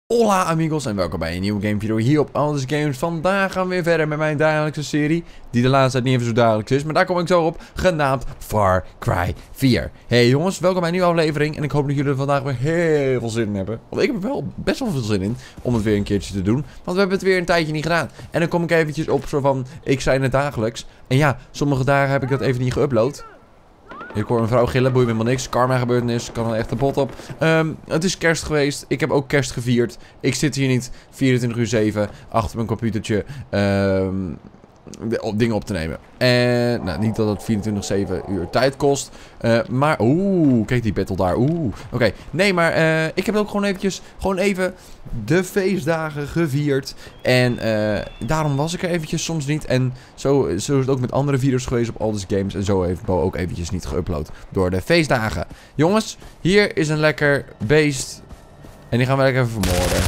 Hola amigos en welkom bij een nieuwe gamevideo hier op Aldus Games. Vandaag gaan we weer verder met mijn dagelijkse serie, die de laatste tijd niet even zo dagelijks is, maar daar kom ik zo op, genaamd Far Cry 4. Hey jongens, welkom bij een nieuwe aflevering en ik hoop dat jullie er vandaag weer heel veel zin in hebben. Want ik heb er wel best wel veel zin in om het weer een keertje te doen, want we hebben het weer een tijdje niet gedaan. En dan kom ik eventjes op zo van, ik zei het dagelijks. En ja, sommige dagen heb ik dat even niet geüpload. Ik hoor een vrouw gillen, boeit me helemaal niks. Karma gebeurtenis, kan er echt een bot op. Het is kerst geweest. Ik heb ook kerst gevierd. Ik zit hier niet 24/7 achter mijn computertje dingen op te nemen. En nou, niet dat het 24/7 uur tijd kost. Maar, kijk die battle daar. Oké. Nee, maar ik heb ook gewoon even de feestdagen gevierd. En daarom was ik er eventjes soms niet. En zo is het ook met andere video's geweest op Aldus Games. En zo heeft Bo ook eventjes niet geüpload door de feestdagen. Jongens, hier is een lekker beest. En die gaan we lekker even vermoorden.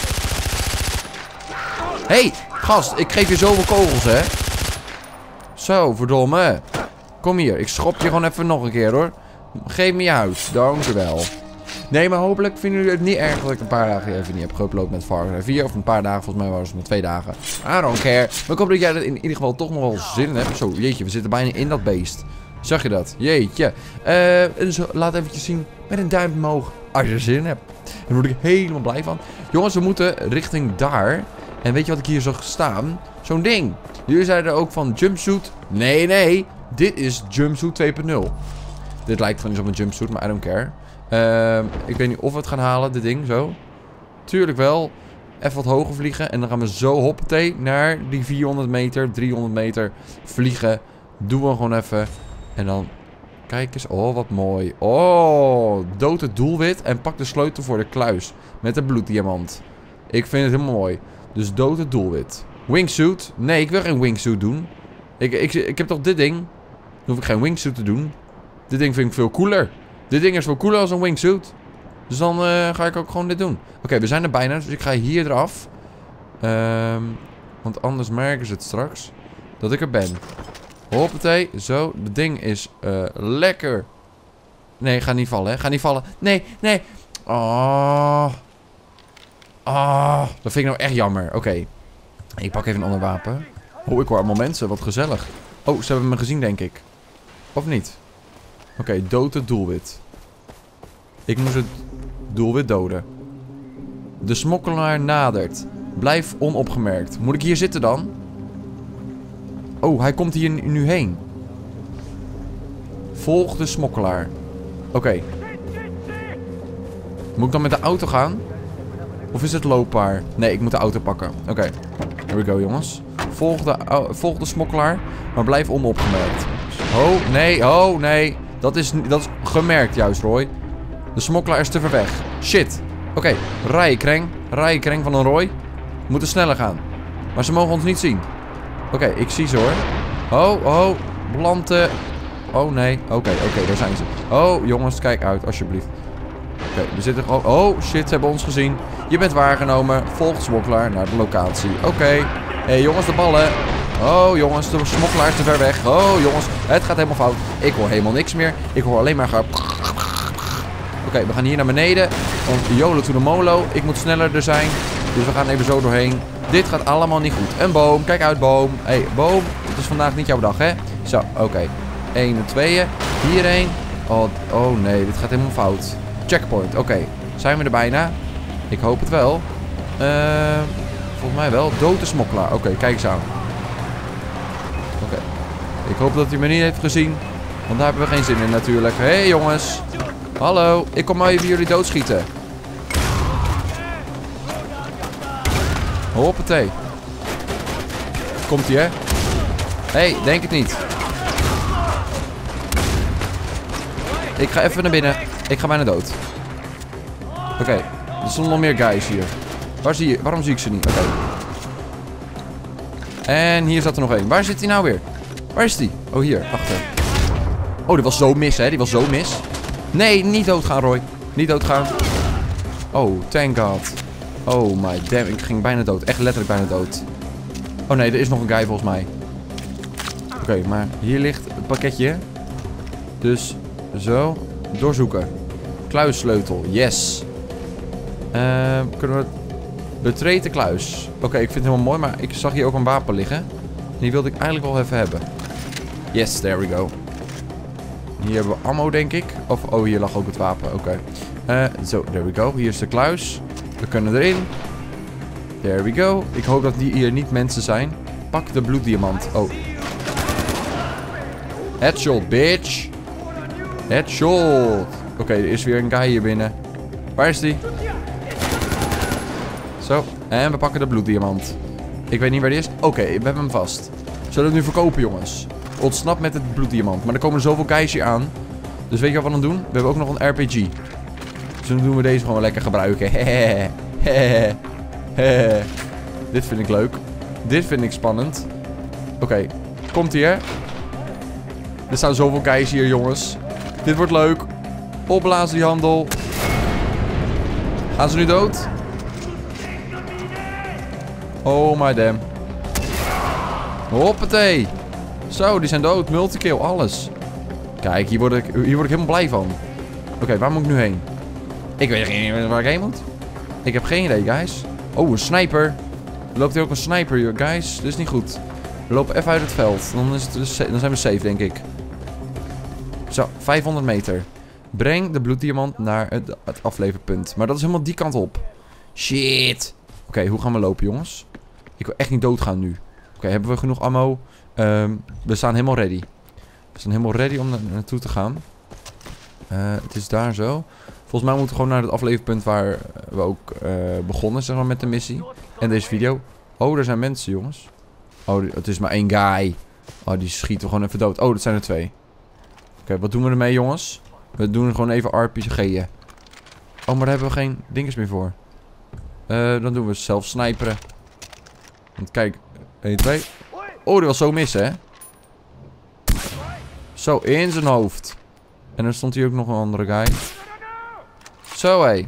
Hey, gast, ik geef je zoveel kogels, hè. Zo, verdomme. Kom hier, ik schop je gewoon even nog een keer, hoor. Geef me je huis, dankjewel. Nee, maar hopelijk vinden jullie het niet erg dat ik een paar dagen even niet heb geüpload met Far Cry 4. Of een paar dagen, volgens mij was het maar 2 dagen. I don't care. Maar ik hoop dat jij er in ieder geval toch nog wel zin in hebt. Zo, jeetje, we zitten bijna in dat beest. Zag je dat? Jeetje. Dus laat eventjes zien met een duimpje omhoog als je er zin in hebt. Daar word ik helemaal blij van. Jongens, we moeten richting daar. En weet je wat ik hier zag staan? Zo'n ding. Jullie zeiden ook van jumpsuit. Nee. Dit is jumpsuit 2.0. Dit lijkt gewoon niet op een jumpsuit, maar I don't care. Ik weet niet of we het gaan halen, dit ding, zo. Tuurlijk wel. Even wat hoger vliegen. En dan gaan we zo hoppatee naar die 400 meter, 300 meter vliegen. Doen we gewoon even. En dan... Kijk eens. Oh, wat mooi. Oh, dood het doelwit en pak de sleutel voor de kluis. Met de bloeddiamant. Ik vind het helemaal mooi. Dus dood het doelwit. Wingsuit? Nee, ik wil geen wingsuit doen. Ik heb toch dit ding? Dan hoef ik geen wingsuit te doen. Dit ding vind ik veel cooler. Dit ding is veel cooler als een wingsuit. Dus dan ga ik ook gewoon dit doen. Oké, we zijn er bijna. Dus ik ga hier eraf. Want anders merken ze het straks. Dat ik er ben. Hoppatee. Zo. Het ding is lekker. Nee, ga niet vallen, hè. Ga niet vallen. Nee. Oh. Dat vind ik nou echt jammer. Oké. Ik pak even een ander wapen. Oh, ik hoor allemaal mensen. Wat gezellig. Oh, ze hebben me gezien, denk ik. Of niet? Oké, dood het doelwit. Ik moest het doelwit doden. De smokkelaar nadert. Blijf onopgemerkt. Moet ik hier zitten dan? Oh, hij komt hier nu heen. Volg de smokkelaar. Oké. Moet ik dan met de auto gaan? Of is het loopbaar? Nee, ik moet de auto pakken. Oké. Here we go, jongens. Volg de smokkelaar, maar blijf onopgemerkt. Oh, nee. Dat is gemerkt juist, Roy. De smokkelaar is te ver weg. Shit. Oké. Rijden, Kreng van een Roy. We moeten sneller gaan. Maar ze mogen ons niet zien. Oké, ik zie ze, hoor. Oh. Planten. Oh, nee. Oké, daar zijn ze. Oh, jongens, kijk uit, alsjeblieft. Oké, we zitten gewoon... Oh, shit, ze hebben ons gezien. Je bent waargenomen. Volg de smokkelaar naar de locatie. Oké. Hey, jongens, de ballen. Oh, jongens, de smokkelaar is te ver weg. Oh, jongens, het gaat helemaal fout. Ik hoor helemaal niks meer. Ik hoor alleen maar... Oké, we gaan hier naar beneden. Want YOLO to the molo. Ik moet sneller er zijn. Dus we gaan even zo doorheen. Dit gaat allemaal niet goed. Een boom. Kijk uit, boom. Hey, boom. Het is vandaag niet jouw dag, hè? Zo, oké. 1 en 2. Hierheen. Oh, nee. Dit gaat helemaal fout. Checkpoint. Oké. Zijn we er bijna? Ik hoop het wel. Volgens mij wel. Dood de smokkelaar. Oké, kijk eens aan. Oké. Ik hoop dat hij me niet heeft gezien. Want daar hebben we geen zin in natuurlijk. Hé, hey, jongens. Hallo. Ik kom maar even jullie doodschieten. Hoppatee. Komt-ie, hè? Hé, denk het niet. Ik ga even naar binnen. Ik ga bijna dood. Oké. Er stonden nog meer guys hier. Waarom zie ik ze niet? Oké. En hier zat er nog één. Waar zit hij nou weer? Waar is die? Oh, hier. Achter. Oh, die was zo mis, hè? Die was zo mis. Nee, niet doodgaan, Roy. Niet doodgaan. Oh, thank god. Oh my damn. Ik ging bijna dood. Echt letterlijk bijna dood. Oh nee, er is nog een guy volgens mij. Oké, maar hier ligt het pakketje. Dus zo. Doorzoeken. Kluissleutel. Yes. Kunnen we Betreed de kluis. Oké, ik vind het helemaal mooi, maar ik zag hier ook een wapen liggen. Die wilde ik eigenlijk wel even hebben. Yes, there we go. Hier hebben we ammo, denk ik. Of, oh, hier lag ook het wapen. Oké. Zo, there we go. Hier is de kluis. We kunnen erin. There we go. Ik hoop dat die hier niet mensen zijn. Pak de bloeddiamant. Oh. Headshot, bitch. Headshot. Oké, er is weer een guy hier binnen. Waar is die? Zo. En we pakken de bloeddiamant. Ik weet niet waar die is. Oké, we hebben hem vast. Zullen we het nu verkopen, jongens? Ontsnap met het bloeddiamant. Maar er komen zoveel guys hier aan. Dus weet je wat we dan doen? We hebben ook nog een RPG. Dus dan doen we deze gewoon lekker gebruiken. Dit vind ik leuk. Dit vind ik spannend. Oké. Komt ie, hè? Er staan zoveel guys hier, jongens. Dit wordt leuk. Opblazen die handel. Gaan ze nu dood? Oh my damn. Hoppatee. Zo, die zijn dood. Multikill, alles. Kijk, hier word ik helemaal blij van. Oké, waar moet ik nu heen? Ik weet niet waar ik heen moet. Ik heb geen idee, guys. Oh, een sniper. Er loopt hier ook een sniper hier, guys. Dit is niet goed. We lopen even uit het veld. Dan zijn we safe, denk ik. Zo, 500 meter. Breng de bloeddiamant naar het afleverpunt. Maar dat is helemaal die kant op. Shit. Oké, hoe gaan we lopen, jongens? Ik wil echt niet doodgaan nu. Oké, hebben we genoeg ammo? We staan helemaal ready. We staan helemaal ready om naartoe te gaan. Het is daar zo. Volgens mij moeten we gewoon naar het afleverpunt waar we ook begonnen, zeg maar, met de missie. En deze video. Oh, er zijn mensen, jongens. Oh, het is maar één guy. Oh, die schieten we gewoon even dood. Oh, dat zijn er twee. Oké, wat doen we ermee, jongens? We doen gewoon even RPG'en. Oh, maar daar hebben we geen dinges meer voor. Dan doen we zelf sniperen. Want kijk, 1, 2. Oh, die was zo mis, hè? Zo, in zijn hoofd. En dan stond hier ook nog een andere guy. Zo, hé.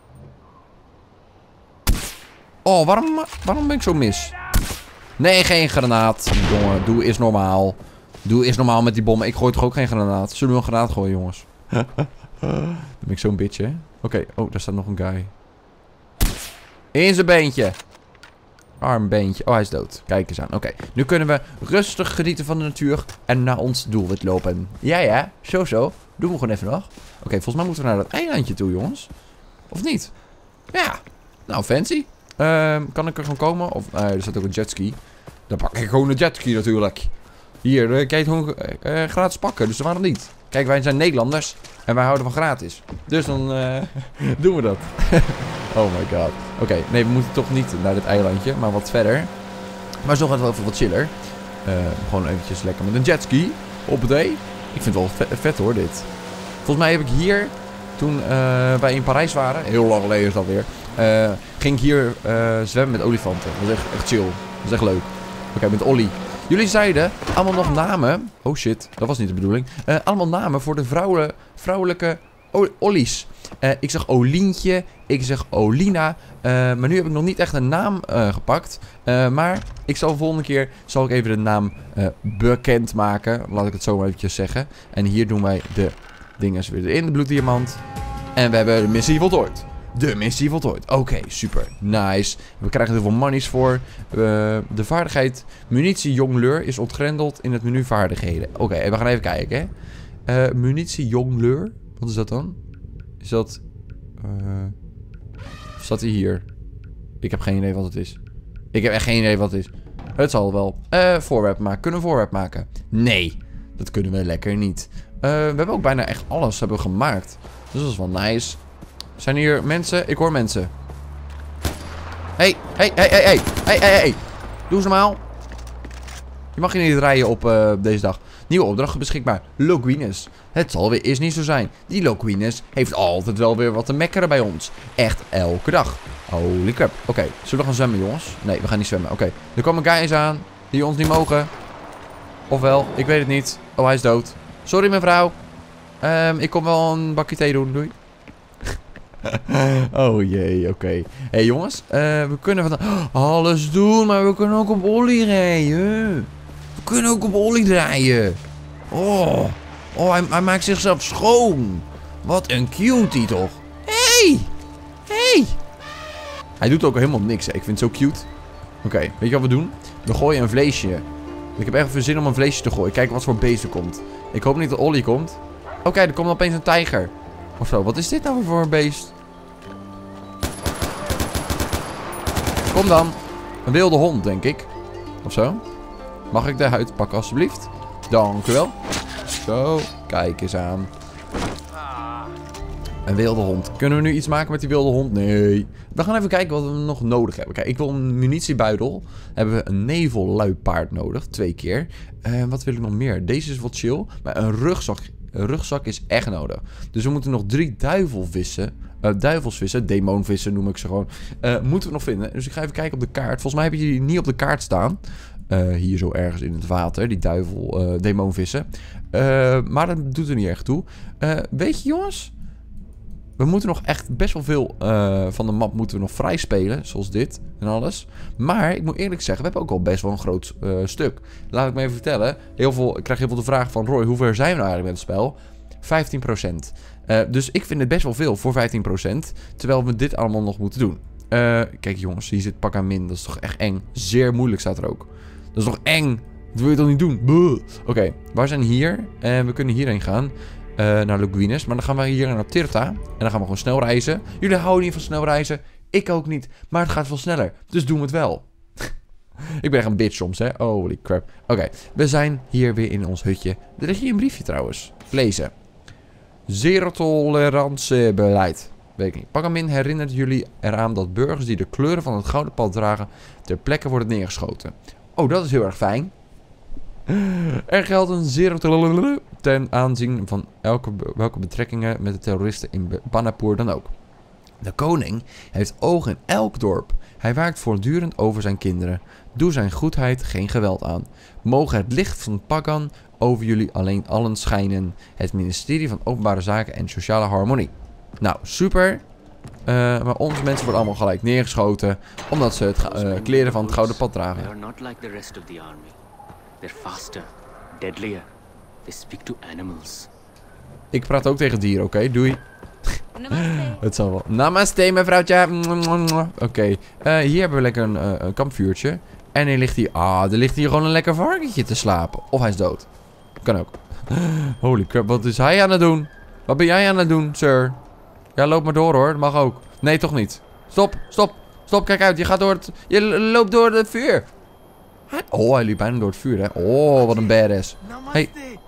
Oh, waarom ben ik zo mis? Nee, geen granaat. Jongen, doe eens normaal. Doe eens normaal met die bommen. Ik gooi toch ook geen granaat. Zullen we een granaat gooien, jongens? Dan ben ik zo'n bitch, hè? Oké, oh, daar staat nog een guy. In zijn beentje. Arm beentje. Oh, hij is dood. Kijk eens aan. Oké, nu kunnen we rustig genieten van de natuur en naar ons doelwit lopen. Ja, zo. Doen we gewoon even nog. Oké, volgens mij moeten we naar dat eilandje toe, jongens. Of niet? Ja. Nou, fancy. Kan ik er gewoon komen? Of, er staat ook een jetski. Dan pak ik gewoon een jetski natuurlijk. Hier, kan je het gewoon gratis pakken. Dus waarom niet? Kijk, wij zijn Nederlanders. En wij houden van gratis. Dus dan doen we dat. Oh my god. Oké, nee, we moeten toch niet naar dit eilandje. Maar wat verder. Maar zo gaat het wel even wat chiller. Gewoon eventjes lekker met een jetski. Op het Ik vind het wel vet hoor, dit. Volgens mij heb ik hier, toen wij in Parijs waren. Heel lang geleden is dat weer. Ging ik hier zwemmen met olifanten. Dat was echt chill. Dat is echt leuk. Oké, met Ollie. Jullie zeiden allemaal nog namen. Oh shit, dat was niet de bedoeling. Allemaal namen voor de vrouwelijke Ollies. Ik zeg Olientje. Ik zeg Olina. Maar nu heb ik nog niet echt een naam gepakt. Maar ik zal de volgende keer even de naam bekend maken. Laat ik het zo maar eventjes zeggen. En hier doen wij de dingen weer in. De bloeddiamant. En we hebben de missie voltooid. De missie voltooid. Oké, super. Nice. We krijgen er veel monies voor. De vaardigheid munitie jongleur is ontgrendeld in het menu vaardigheden. Oké, we gaan even kijken. Hè. Munitie jongleur. Wat is dat dan? Is dat... staat hij hier? Ik heb geen idee wat het is. Ik heb echt geen idee wat het is. Het zal wel. Voorwerp maken. Kunnen we voorwerp maken? Nee. Dat kunnen we lekker niet. We hebben ook bijna echt alles hebben we gemaakt. Dus dat is wel nice. Zijn hier mensen? Ik hoor mensen. Hey. Doe eens normaal. Je mag hier niet rijden op deze dag. Nieuwe opdracht beschikbaar. Loquines. Het zal weer eens niet zo zijn. Die Loquines heeft altijd wel weer wat te mekkeren bij ons. Echt elke dag. Holy crap. Oké, zullen we gaan zwemmen, jongens? Nee, we gaan niet zwemmen. Oké, er komen guys aan die ons niet mogen. Ofwel, ik weet het niet. Oh, hij is dood. Sorry, mevrouw. Ik kom wel een bakje thee doen. Doei. Oh jee, oké. Hey jongens, we kunnen vandaag alles doen, maar we kunnen ook op Ollie rijden. We kunnen ook op Ollie draaien. Oh, hij maakt zichzelf schoon. Wat een cutie toch. Hey. Hij doet ook helemaal niks. Hè. Ik vind het zo cute. Oké, weet je wat we doen? We gooien een vleesje. Ik heb echt veel zin om een vleesje te gooien. Kijken wat voor beest er komt. Ik hoop niet dat Ollie komt. Oké, er komt opeens een tijger. Of zo. Wat is dit nou weer voor een beest? Kom dan. Een wilde hond, denk ik. Of zo. Mag ik de huid pakken, alstublieft? Dank u wel. Zo. Kijk eens aan. Een wilde hond. Kunnen we nu iets maken met die wilde hond? Nee. We gaan even kijken wat we nog nodig hebben. Kijk, ik wil een munitiebuidel. Hebben we een nevelluipaard nodig. 2 keer. Wat wil ik nog meer? Deze is wat chill. Maar een rugzak is echt nodig. Dus we moeten nog 3 duivelsvissen. Demonvissen noem ik ze gewoon. Moeten we nog vinden. Dus ik ga even kijken op de kaart. Volgens mij heb je die niet op de kaart staan. Hier zo ergens in het water. Die demonvissen. Maar dat doet er niet echt toe. Weet je jongens? We moeten nog echt best wel veel van de map moeten we nog vrij spelen. Zoals dit en alles. Maar ik moet eerlijk zeggen, we hebben ook al best wel een groot stuk. Laat ik me even vertellen. Ik krijg heel veel de vraag van Roy, hoe ver zijn we nou eigenlijk met het spel? 15%. Dus ik vind het best wel veel voor 15%. Terwijl we dit allemaal nog moeten doen. Kijk jongens, hier zit pak aan min. Dat is toch echt eng. Zeer moeilijk staat er ook. Dat is toch eng? Dat wil je toch niet doen? Oké, we zijn hier. En we kunnen hierheen gaan. Naar Loguines. Maar dan gaan we hier naar Tirta. En dan gaan we gewoon snel reizen. Jullie houden niet van snel reizen. Ik ook niet. Maar het gaat veel sneller. Dus doen we het wel. Ik ben echt een bitch soms, hè. Holy crap. Oké, we zijn hier weer in ons hutje. Er ligt hier een briefje trouwens. Lezen. Zero tolerantiebeleid. Weet ik niet. Pagamin herinnert jullie eraan dat burgers die de kleuren van het gouden pad dragen ter plekke worden neergeschoten. Oh, dat is heel erg fijn. Er geldt een zero tolerantie ten aanzien van welke betrekkingen met de terroristen in Banapur dan ook. De koning heeft ogen in elk dorp. Hij waakt voortdurend over zijn kinderen. Doe zijn goedheid geen geweld aan. Mogen het licht van Pagan over jullie alleen allen schijnen. Het ministerie van Openbare Zaken en Sociale Harmonie. Nou, super. Maar onze mensen worden allemaal gelijk neergeschoten. Omdat ze het kleren van het gouden pad dragen. They're faster, deadlier. They speak to animals. Ik praat ook tegen dieren, oké? Doei. Namaste. Het zal wel. Namaste, mevrouwtje. Oké. Hier hebben we lekker een kampvuurtje. En er ligt hier gewoon een lekker varkentje te slapen. Of hij is dood. Kan ook. Holy crap, wat is hij aan het doen? Wat ben jij aan het doen, sir? Ja, loop maar door hoor. Dat mag ook. Nee, toch niet. Stop, kijk uit. Je loopt door het vuur. Oh, hij liep bijna door het vuur, hè. Oh, wat een badass. Hey.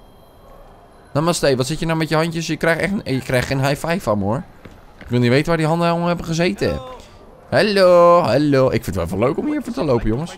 Namaste, wat zit je nou met je handjes? Je krijgt geen high five van me, hoor. Ik wil niet weten waar die handen allemaal hebben gezeten. Hallo. Ik vind het wel even leuk om hier even te lopen, jongens.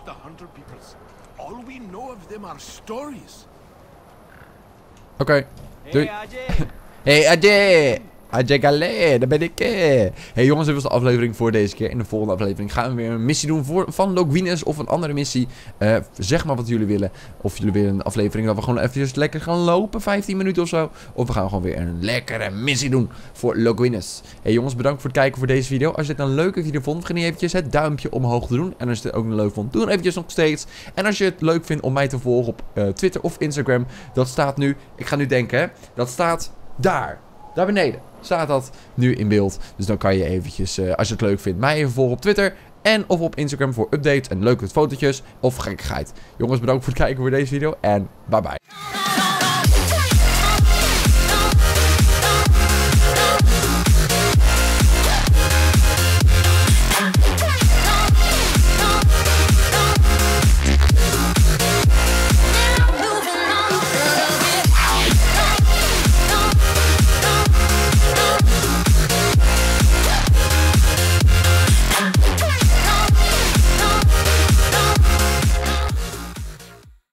Oké. Doei. Hey, Ajay. Ajay Galé, daar ben ik. Hey jongens, dit was de aflevering voor deze keer. In de volgende aflevering gaan we weer een missie doen van Loguines of een andere missie. Zeg maar wat jullie willen. Of jullie willen een aflevering dat we gewoon even lekker gaan lopen, 15 minuten of zo. Of we gaan gewoon weer een lekkere missie doen voor Loguines. Hey jongens, bedankt voor het kijken voor deze video. Als je dit een leuke video vond, vergeet niet eventjes het duimpje omhoog te doen. En als je dit ook leuk vond, doe dan eventjes nog steeds. En als je het leuk vindt om mij te volgen op Twitter of Instagram, dat staat nu, ik ga nu denken, hè, dat staat daar. Daar beneden staat dat nu in beeld. Dus dan kan je eventjes, als je het leuk vindt, mij even volgen op Twitter. En of op Instagram voor updates en leuke fotootjes of gekkigheid. Jongens, bedankt voor het kijken voor deze video. En bye bye.